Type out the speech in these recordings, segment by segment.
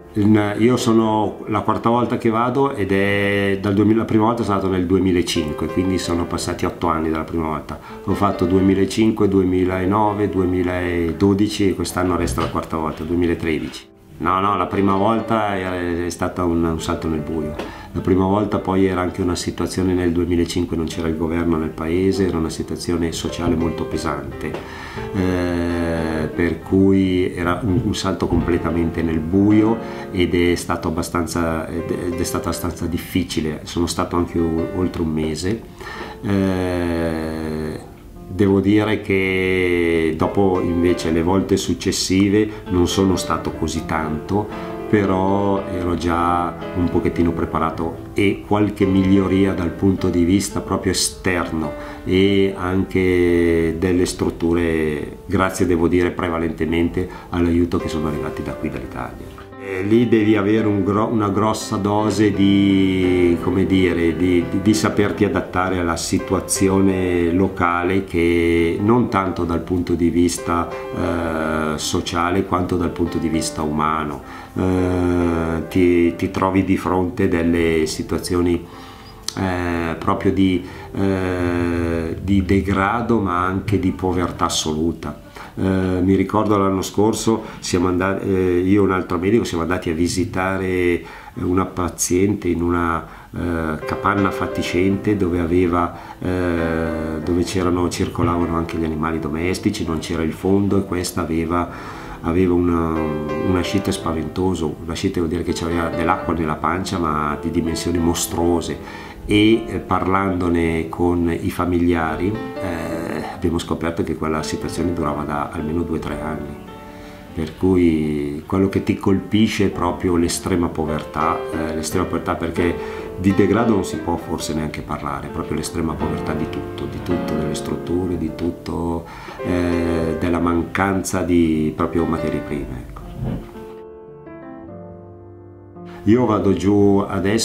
Io sono la quarta volta che vado ed è la prima volta sono andato nel 2005, quindi sono passati 8 anni dalla prima volta. Ho fatto 2005, 2009, 2012 e quest'anno resta la quarta volta, 2013. No, la prima volta è stata un salto nel buio. La prima volta poi era anche una situazione, nel 2005 non c'era il governo nel paese, era una situazione sociale molto pesante, per cui era un salto completamente nel buio ed è stato abbastanza difficile. Sono stato anche oltre un mese. Devo dire che dopo invece le volte successive non sono stato così tanto, però ero già un pochettino preparato e qualche miglioria dal punto di vista proprio esterno e anche delle strutture, grazie devo dire prevalentemente all'aiuto che sono arrivati da qui dall'Italia. Lì devi avere una grossa dose di, come dire, di saperti adattare alla situazione locale, che non tanto dal punto di vista sociale quanto dal punto di vista umano. Ti trovi di fronte delle situazioni proprio di degrado, ma anche di povertà assoluta. Mi ricordo l'anno scorso io e un altro medico siamo andati a visitare una paziente in una capanna fatiscente dove circolavano anche gli animali domestici, non c'era il fondo e questa aveva una ascite spaventoso, un'ascite vuol dire che c'aveva dell'acqua nella pancia ma di dimensioni mostruose, e parlandone con i familiari abbiamo scoperto che quella situazione durava da almeno 2-3 anni, per cui quello che ti colpisce è proprio l'estrema povertà, perché di degrado non si può forse neanche parlare, proprio l'estrema povertà di tutto, delle strutture, di tutto, della mancanza di proprio materie prime, ecco. Io vado giù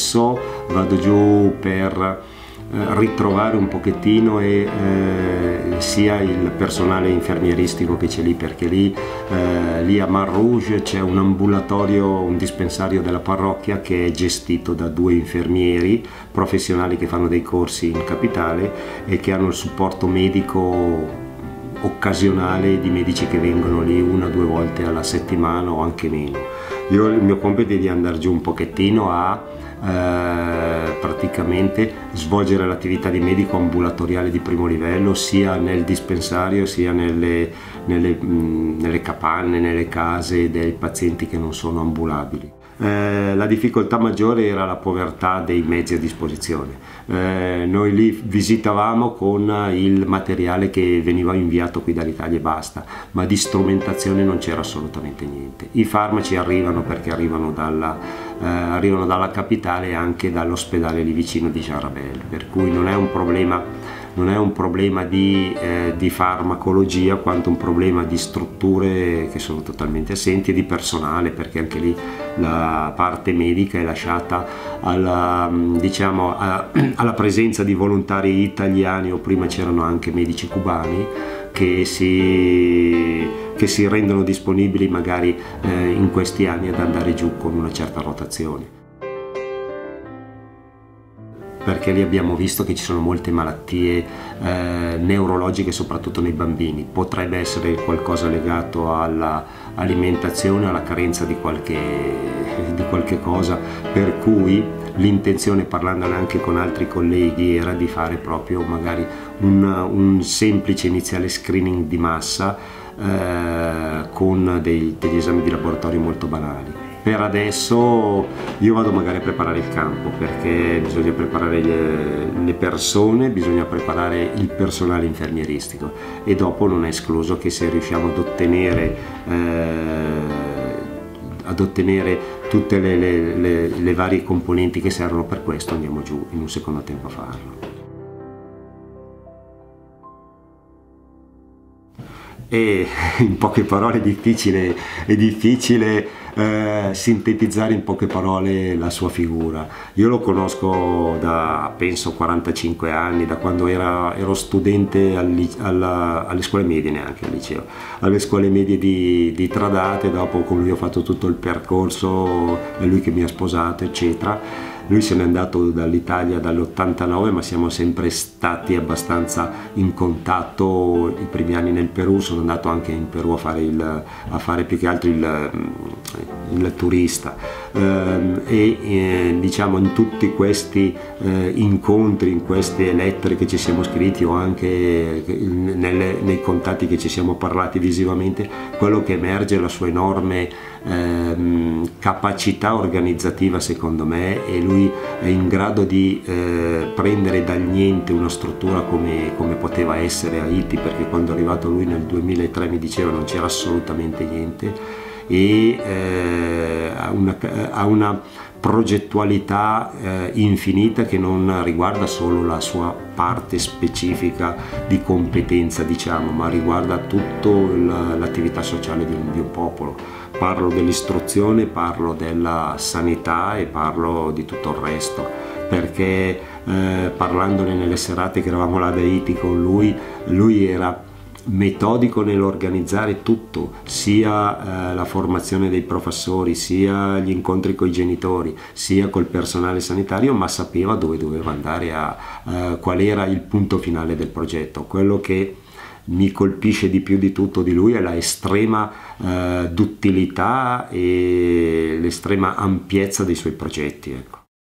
per ritrovare un pochettino sia il personale infermieristico che c'è lì, perché lì a Mar Rouge c'è un ambulatorio, un dispensario della parrocchia che è gestito da 2 infermieri professionali che fanno dei corsi in capitale e che hanno il supporto medico occasionale di medici che vengono lì 1 o 2 volte alla settimana o anche meno. Il mio compito è di andare giù un pochettino a praticamente svolgere l'attività di medico ambulatoriale di primo livello sia nel dispensario sia nelle capanne, nelle case dei pazienti che non sono ambulabili. La difficoltà maggiore era la povertà dei mezzi a disposizione. Noi lì visitavamo con il materiale che veniva inviato qui dall'Italia e basta, ma di strumentazione non c'era assolutamente niente. I farmaci arrivano perché arrivano dalla capitale e anche dall'ospedale lì vicino di Jarabel, per cui non è un problema di farmacologia quanto un problema di strutture che sono totalmente assenti e di personale, perché anche lì la parte medica è lasciata alla presenza di volontari italiani, o prima c'erano anche medici cubani che si rendono disponibili magari in questi anni ad andare giù con una certa rotazione. Perché lì abbiamo visto che ci sono molte malattie neurologiche, soprattutto nei bambini. Potrebbe essere qualcosa legato all'alimentazione, alla carenza di qualche cosa, per cui l'intenzione, parlandone anche con altri colleghi, era di fare proprio magari un semplice iniziale screening di massa con degli esami di laboratorio molto banali. Per adesso io vado magari a preparare il campo, perché bisogna preparare le persone, bisogna preparare il personale infermieristico, e dopo non è escluso che se riusciamo ad ottenere tutte le varie componenti che servono per questo, andiamo giù in un secondo tempo a farlo. E in poche parole è difficile sintetizzare in poche parole la sua figura. Io lo conosco da penso 45 anni, da quando ero studente alle scuole medie, neanche al liceo, alle scuole medie di Tradate. Dopo con lui ho fatto tutto il percorso, è lui che mi ha sposato eccetera. Lui se n'è andato dall'Italia dall'89, ma siamo sempre stati abbastanza in contatto. I primi anni nel Perù, sono andato anche in Perù a fare più che altro il turista, diciamo in tutti questi incontri, in queste lettere che ci siamo scritti o anche nei contatti che ci siamo parlati visivamente, quello che emerge è la sua enorme capacità organizzativa, secondo me, e lui è in grado di prendere dal niente una struttura come poteva essere Haiti, perché quando è arrivato lui nel 2003 mi diceva non c'era assolutamente niente, e ha una progettualità infinita che non riguarda solo la sua parte specifica di competenza, diciamo, ma riguarda tutta l'attività sociale di un popolo. Parlo dell'istruzione, parlo della sanità e parlo di tutto il resto, perché parlandone nelle serate che eravamo là ad Haiti con lui era metodico nell'organizzare tutto, sia la formazione dei professori, sia gli incontri con i genitori, sia col personale sanitario, ma sapeva dove doveva andare, qual era il punto finale del progetto. Quello che mi colpisce di più di tutto di lui è la estrema duttilità e l'estrema ampiezza dei suoi progetti, ecco.